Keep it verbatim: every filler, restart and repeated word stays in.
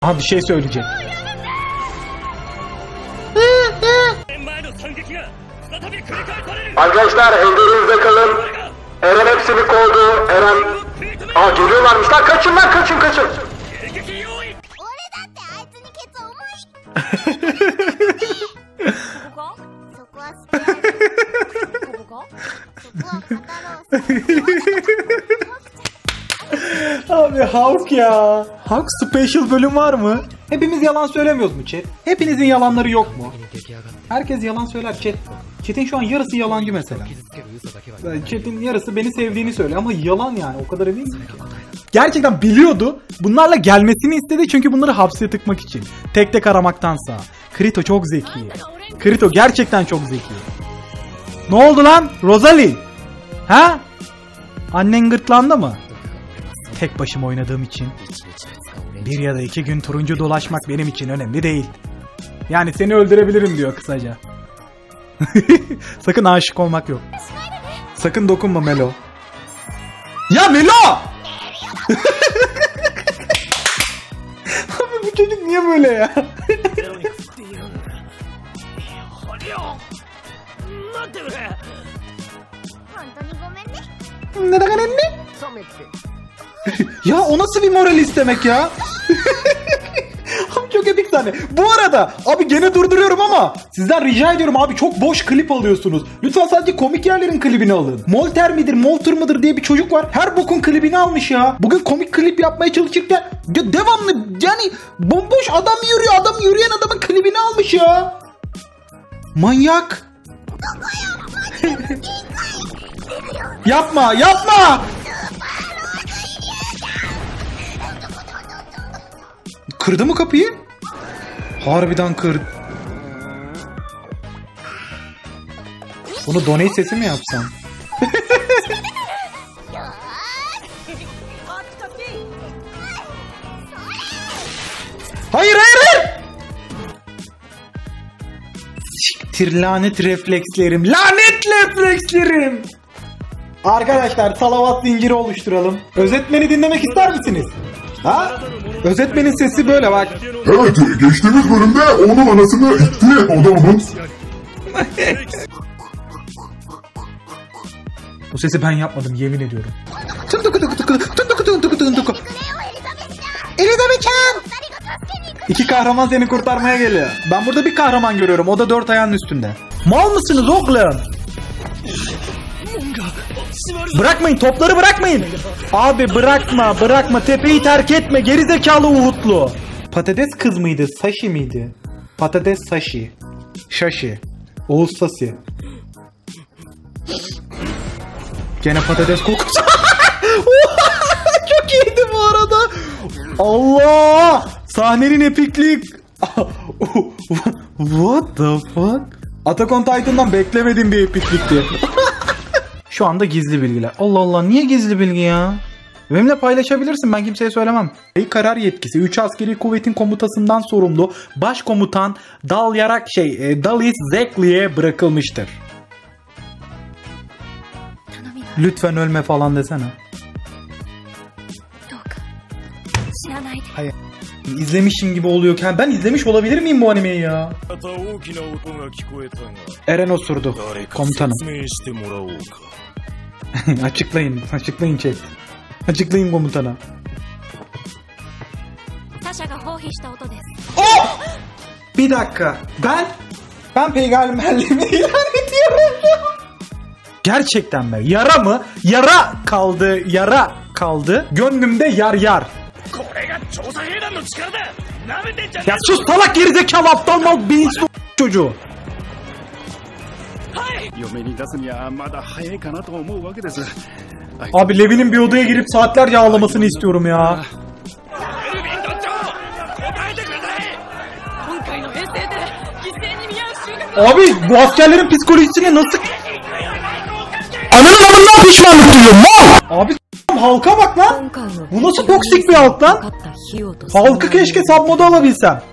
Aha bir şey söyleyecek. Arkadaşlar ellerinizde kalın. Eren hepsini kovdu. Eren... Aa geliyorlarmış lan, kaçın lan, kaçın kaçın. Abi Hawk ya. Hawk special bölüm var mı? Hepimiz yalan söylemiyoruz mu chat? Hepinizin yalanları yok mu? Herkes yalan söyler chat. Chat'in şu an yarısı yalancı mesela. Chat'in yarısı beni sevdiğini söylüyor ama yalan yani, o kadar eminim ki. Gerçekten biliyordu. Bunlarla gelmesini istedi çünkü bunları hapse tıkmak için. Tek tek aramaktansa. Krito çok zeki. Krito gerçekten çok zeki. Ne oldu lan? Rosalie? Ha? Annen gırtlağında mı? Tek başıma oynadığım için bir ya da iki gün turuncu dolaşmak benim için önemli değil. Yani seni öldürebilirim diyor kısaca. Sakın aşık olmak yok. Sakın dokunma Melo. Ya Melo! Abi bu çocuk niye böyle ya? Neden anne? Ya o nasıl bir moral istemek ya? Abi çok epik sahne. Bu arada abi gene durduruyorum ama sizden rica ediyorum abi, çok boş klip alıyorsunuz. Lütfen sadece komik yerlerin klibini alın. Molter midir, Molter mıdır diye bir çocuk var. Her bokun klibini almış ya. Bugün komik klip yapmaya çalışırken ya devamlı yani bomboş adam yürüyor. Adam yürüyen adamın klibini almış ya. Manyak. Yapma, yapma. Kırdı mı kapıyı? Harbiden kırdı. Bunu donate sesi mi yapsam? Hayır hayır hayır. Siktir lanet reflekslerim. Lanet reflekslerim. Arkadaşlar salavat zinciri oluşturalım. Özetmeni dinlemek ister misiniz? Ha? Özetmenin sesi böyle bak. Evet, geçtiğimiz bölümde onun anasını itti odamın. Bu sesi ben yapmadım, yemin ediyorum. Elizabeth! İki kahraman seni kurtarmaya geliyor. Ben burada bir kahraman görüyorum. O da dört ayağının üstünde. Mal mısınız oğlum? Bırakmayın, topları bırakmayın. Abi bırakma, bırakma. Tepeyi terk etme. Gerizekalı Uhudlu. Patates kız mıydı? Sashi miydi? Patates Sashi. Şashi. Oğuz Sasi. Gene patates kokusu. Çok iyiydi bu arada. Allah! Sahnenin epikliği. What the fuck? Attack on Titan'dan beklemediğim bir epiklikti. Şu anda gizli bilgiler. Allah Allah, niye gizli bilgi ya? Benimle paylaşabilirsin, ben kimseye söylemem. Karar yetkisi üç askeri kuvvetin komutasından sorumlu başkomutan Dalyarak şey e, Dalis Zekli'ye bırakılmıştır. Lütfen ölme falan desene. Hayır. İzlemişim gibi oluyor. Ben izlemiş olabilir miyim bu animeyi ya? Eren osurdu. Komutanım. Açıklayın. Açıklayın chat. Açıklayın komutana. Oh! Bir dakika. Ben ben peygamberliğimi ilan ediyorum. Gerçekten mi? Yara mı? Yara kaldı. Yara kaldı. Gönlümde yar yar. Ya sus salak gerizekalı aptal mal beyinsiz çocuğu. Abi Levi'nin bir odaya girip saatlerce ağlamasını istiyorum ya. Abi bu askerlerin psikolojisine nasıl... Ananın amından pişmanlık duyuyorum mal! Abi halka bak lan! Bu nasıl toksik bir halk lan? Halkı keşke submoda alabilsem.